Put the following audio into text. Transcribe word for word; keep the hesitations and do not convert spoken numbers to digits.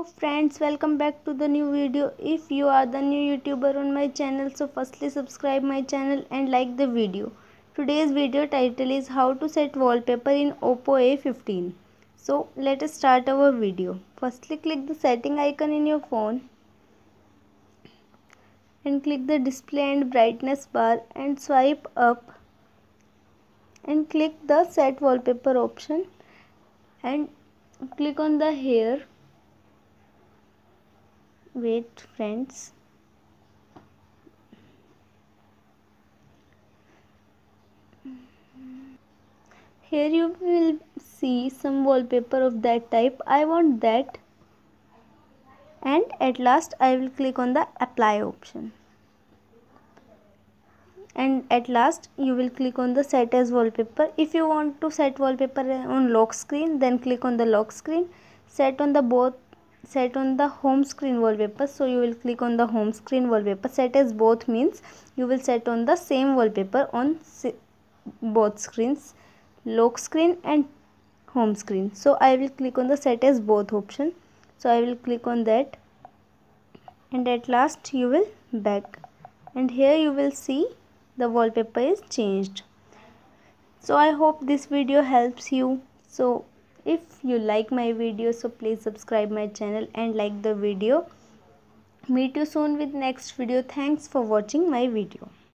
Hello friends, welcome back to the new video. If you are the new YouTuber on my channel, so firstly subscribe my channel and like the video. Today's video title is how to set wallpaper in Oppo A fifteen. So let us start our video. Firstly click the setting icon in your phone and click the display and brightness bar and swipe up and click the set wallpaper option and click on the hair. Wait friends, here you will see some wallpaper of that type. I want that, and at last I will click on the apply option, and at last you will click on the set as wallpaper. If you want to set wallpaper on lock screen, then click on the lock screen. Set on the both set on the home screen wallpaper, so you will click on the home screen wallpaper. Set as both means you will set on the same wallpaper on both screens, lock screen and home screen. So I will click on the set as both option, so I will click on that, and at last you will back, and here you will see the wallpaper is changed. So I hope this video helps you. So if you like my video, so please subscribe my channel and like the video. Meet you soon with next video. Thanks for watching my video.